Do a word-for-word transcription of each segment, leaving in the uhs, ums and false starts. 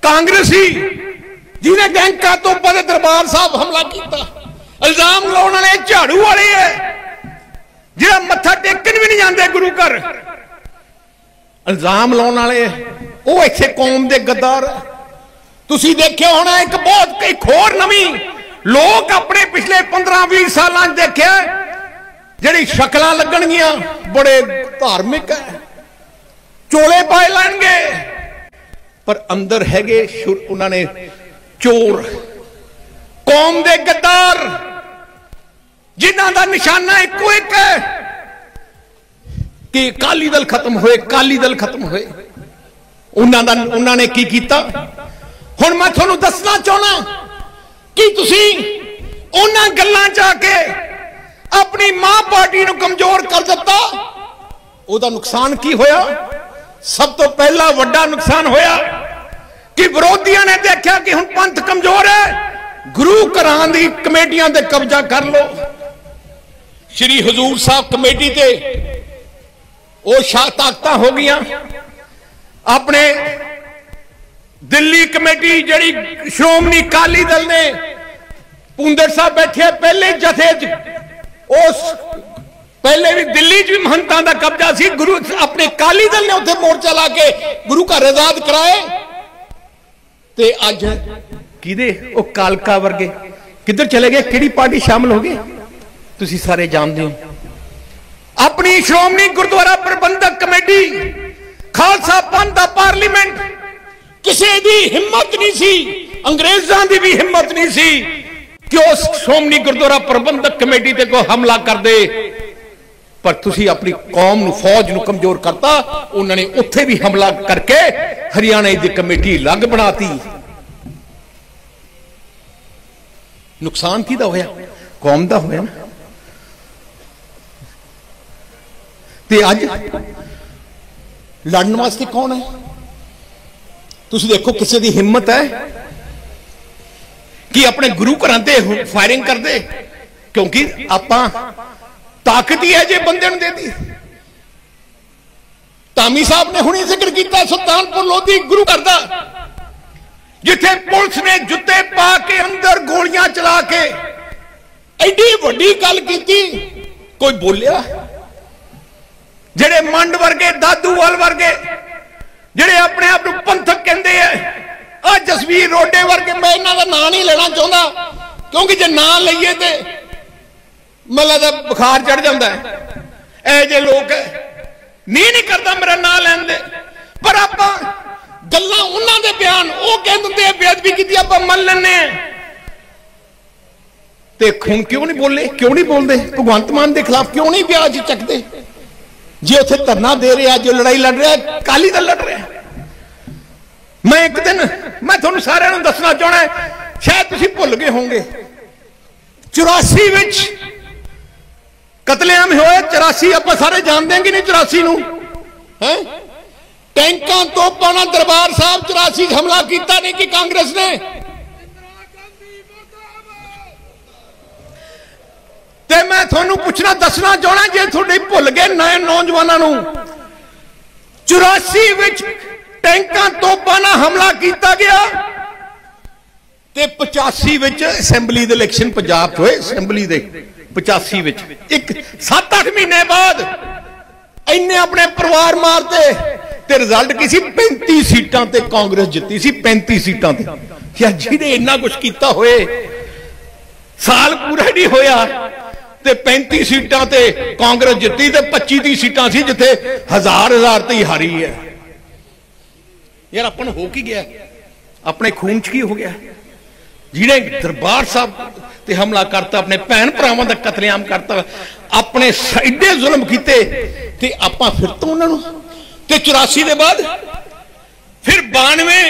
कांग्रेसी जिन्हें बैंकों तो पहले दरबार साहब हमला किया, इल्जाम लाने वाले झाड़ू वाले है जिहड़ा मत्था टेकन भी नहीं जाते गुरु घर, इल्जाम लाने वाले वो इत्थे कौम के गद्दार। तुसीं देखिया होना एक बहुत एक होर नवीं लोग अपने पिछले पंद्रह भी साल देखिया जिहड़ी शक्लां लगणगियां बड़े धार्मिक है, चोले पाए लैणगे, पर अंदर हैगे उन्होंने चोर, कौम दे गद्दार, जिन्हां दा निशाना एको एक है कि अकाली दल खत्म होए, अकाली दल खत्म होए। उन्हां दा उन्होंने की कीता? हुण मैं तुहानूं दसना चाहना कि तुसीं उन्हां गल्लां च आके अपनी मां पार्टी नूं कमजोर कर दिता। उहदा नुकसान की होया? सब तो पहला वड्डा नुकसान होया कि विरोधियों ने देखा कि हुण पंथ कमजोर है, गुरु घरां दी कमेटियां ते कब्जा कर लो। श्री हजूर साहब कमेटी ते वो शाह ताकतां हो गई। अपने दिल्ली कमेटी जिहड़ी श्रोमणी अकाली दल ने पुंदड़ साहब बैठे पहले जथे उस पहले भी दिल्ली च भी महंतां दा कब्जा सी, गुरु अपने अकाली दल ने उत्थे मोर्चा ला के गुरु घर आजाद कराए। ते अज किदे ओ कालका वर्गे किधर चले गए, किहड़ी पार्टी शामिल हो गए? तुसीं सारे जानते हो। अपनी श्रोमणी गुरुद्वारा प्रबंधक कमेटी खालसा पंथ दा पार्लीमेंट, किसी दी हिम्मत नहीं सी, अंग्रेजां दी भी हिम्मत नहीं सी कि उस श्रोमणी गुरुद्वारा प्रबंधक कमेटी ते कोई हमला कर दे, पर तुसी अपनी कौम नूं फौज नूं कमजोर करता। उन्होंने उत्थे भी हमला करके हरियाणा की कमेटी अलग बनाती। नुकसान किहदा होया? कौम दा होया ना। ते अज लड़न वास्ते कौन है? तुसी देखो किसी की हिम्मत है कि अपने गुरु घरां ते फायरिंग कर दे? क्योंकि आपां ताकत ही है जे बंदे नूं दे दी। धामी साहब ने हुणे जिक्र किया सुल्तानपुर लोधी गुरु घर दा, जिथे पुलिस ने जुत्ते पा के अंदर गोलियां चला के एडी वड्डी गल कीती, कोई बोलिया? जेड़े मंड वर्गे, दादूवाल वर्गे, जेड़े अपने आप नूं पंथक कहंदे हैं, आ जसवीर रोडे वर्गे, मैं इन्हां दा नाम नहीं लेना चाहुंदा क्योंकि जे नाम लईए ते मतलब दा बुखार चढ़ जाता है। ए जे लोग नहीं नहीं करता मेरा नाम लैन दे, पर आप गल्लां उन्हां दे बयान वो कह दिंदे बेअदबी की आप मन लैने ते खून क्यों नहीं बोले? क्यों नहीं बोलते? भगवंत मान के खिलाफ क्यों नहीं ब्याज चकते? जे उथे धरना दे रहे, जो लड़ाई लड़ रहा है, अकाली दल लड़ रहा है। मैं एक दिन मैं तुहानूं सारिआं नूं दसना चाहना, शायद तुसीं भुल गए होंगे, चौरासी विच कतलेआम होए। चौरासी आप सारे जानते हैं कि नहीं? चौरासी नूं है टैंकां तोपां नाल दरबार साहब चौरासी हमला किया नहीं कि कांग्रेस ने? ते मैं तुहानूं पुछना दसना चाहना, जे तुहाडे भुल गए नए नौजवानों नूं, चौरासी विच टैंकां तोपां नाल हमला किया गया ते पचासी विच असैंबली दे इलैक्शन पंजाब होए। असैंबली दे पचासी विच एक सत्त अठ महीने बाद इन्ने अपने परिवार मारते ते रिजल्ट की सी? पैंती सीटां ते कांग्रेस जित्ती सी, पैंती सीटां ते। यार जिहने इन्ना कुछ किया होए, साल पूरा नहीं होया ते पैंती सीटां ते कांग्रेस जित्ती ते पच्ची ती सीटां सी जिथे हजार हजार ते हारी है। यार अपन हो की गया? अपने खून च की हो गया? जिहने दरबार साहब ते हमला करता, अपने भैन भरावां दा कतलेआम करता, अपने साइडे जुल्म कीते ते आपां फिर तो उन्हां नूं ते चौरासी दे बाद फिर बानवे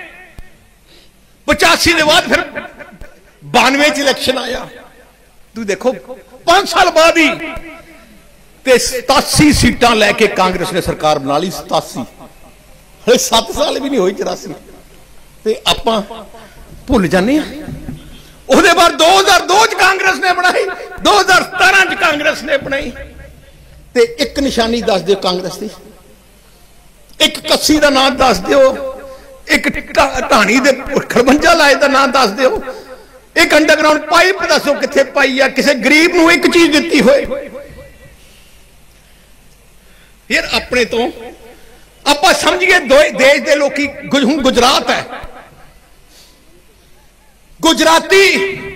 पचासी दे बाद फिर बानवे च इलैक्शन आया। तू देखो पांच साल बाद ही ते सतासी सीटां लैके कांग्रेस ने सरकार बना ली। सतासी हले सत्त साल भी नहीं होई चौरासी ते आपां भुल जाने। उसदे बाद दो हजार दो च कांग्रेस ने बनाई, दो हजार सतारह च कांग्रेस ने बनाई ते एक निशानी दस दो कांग्रेस की, एक कस्सी का नाम दस दो एक ढाणी दे खड़बंजा लाए का नाम दस दो, एक अंडरग्राउंड पाइप दसो किथे पाई है, किसी गरीब नूं एक चीज दिती होए। फिर अपने तो आप समझिए देश के लोग हूं गुजरात है, गुजराती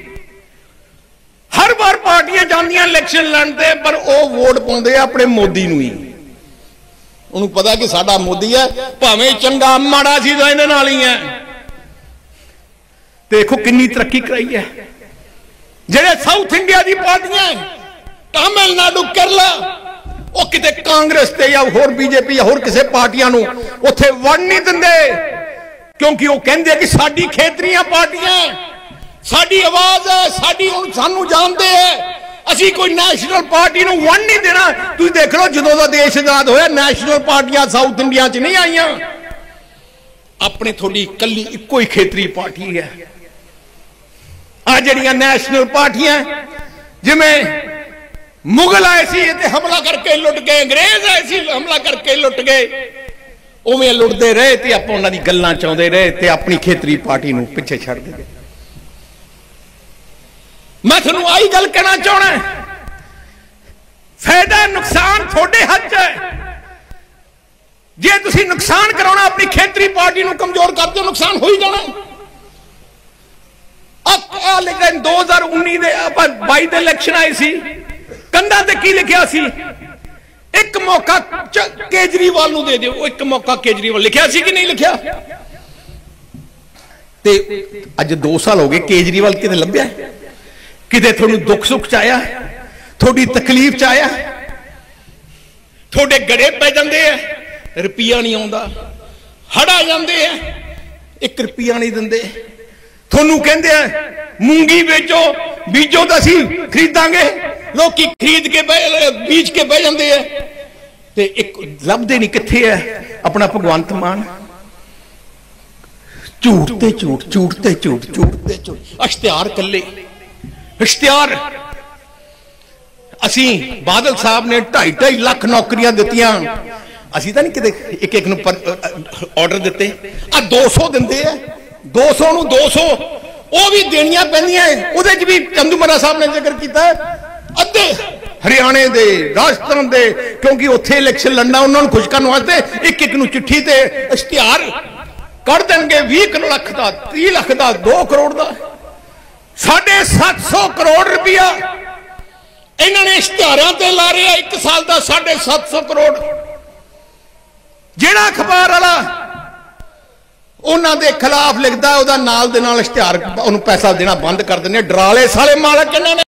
हर बार पार्टियां जांदियां इलेक्शन लड़ते, पर वो वोट पाउंदे अपने मोदी नूं ही। उन्होंने पता कि साडा मोदी है, भावें चंगा माड़ा सी तो इहदे नाल ही है। देखो कितनी तरक्की कराई है। जेडे साउथ इंडिया की पार्टियां तमिलनाडु केरला, वो किते कांग्रेस ते या होर बीजेपी या होर किसी पार्टियां नूं उत्थे वड़ नहीं दिंदे, क्योंकि वो कहंदे कि साडी खेतरीਆਂ पार्टियां, साडी आवाज है, साडी हुण सानू जानते है, असी कोई नैशनल पार्टी नूं वड़ नहीं देना। तुसीं देख लो जदों दा देश आजाद होया नैशनल पार्टियां साउथ इंडिया च नहीं आईयां, अपने थोड़ी कल्ली इक्को ही खेतरी पार्टी है। आ जड़ियां नैशनल पार्टियां जिवें मुगल आए सी ते हमला करके लुट गए, अंग्रेज आए सी हमला करके लुट गए, उवें लुटते रहे ते आपां उन्हां दी गल्लां चाहुंदे रहे ते अपनी खेतरी पार्टी नूं पिछे छड्ड दे। मैं तुहानूं आई गल कहना चाहना, फायदा नुकसान थोड़े हाथ है। जे तुसीं नुकसान कराउणा अपनी खेतरी पार्टी नूं कमजोर कर दो, नुकसान हो ही जाना। लेकिन दो हजार उन्नीस बाई दे इलेक्शन आए सी, कंधा ते की लिखिया सी, एक मौका केजरीवाल नूं दे दिओ। एक मौका केजरीवाल लिखिया सी कि नहीं लिखिया? ते अज दो साल हो गए, केजरीवाल किते लभ्या? किते तुहानूं दुख सुख च आया, थोड़ी तकलीफ च आया? थोड़े गड़े पै जांदे है, रुपया नहीं आउंदा, हड़ आ जांदे है, एक रुपया नहीं दिंदे। थोनू कहंदे मूंगी बेचो, बीजो तो असीं खरीदांगे, लोग खरीद के बीज के बह जाते हैं, ते एक लभदे नहीं कित्थे है अपना भगवंत मान। झूठ ते झूठ, झूठ ते झूठ, झूठ ते झूठ, इश्तिहार कल्ले इश्तिहार। असीं बादल साहब ने ढाई ढाई लाख नौकरियां दित्तियां, असीं तां नहीं किते एक एक नूं ऑर्डर दिते। आ दो सौ दिंदे है, दो सौ नूं दो सौ वो भी देनियां पैंदियां। उहदे च भी चंदूमारा साहब ने जिक्र किया अद्धे हरियाणे दे, राजस्थान दे, क्योंकि उत्थे इलेक्शन लड़ना उन्होंने खुश करने वास्ते एक एक नूं चिट्ठी ते इश्तिहार कर देंगे। बीस लाख का, तीस लाख का, दो करोड़ का, साढ़े सात सौ करोड़ रुपया इन्होंने इश्तिहारां ते ला रहे। एक साल का साढ़े सात सौ करोड़। जेड़ा अखबार वाला उन्होंने खिलाफ लिखता है, नाल दे नाल इश्तिहार उन्होंने पैसा देना बंद कर देने। डराले साले मालक इन्होंने